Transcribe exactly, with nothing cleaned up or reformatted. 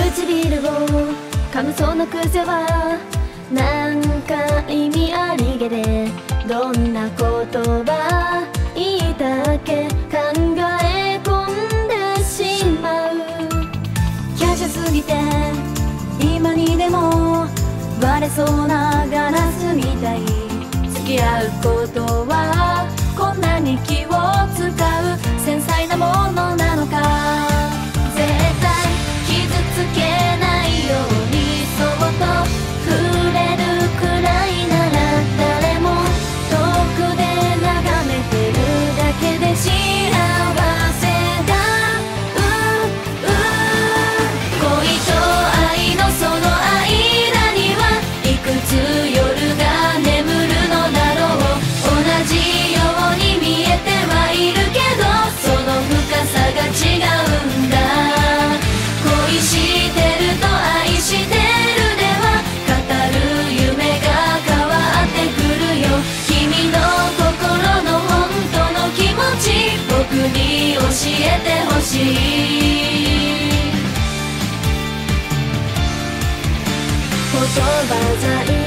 唇を噛むその癖はなんか意味ありげで、どんな言葉言いたっけ考え込んでしまう。華奢すぎて今にでも割れそうなガラスみたい。付き合うことはこんなに気を使う繊細なものなのか。絶対傷つけないようにそっと触れるくらいなら、誰も遠くで眺めてるだけで幸せだ。うう恋と愛のその間にはいくつ夜が眠るのだろう。同じように見えてはいるけど、その深さが違うんだ。恋してると愛してるでは語る夢が変わってくるよ。君の心の本当の気持ち僕に教えてほしい。言葉材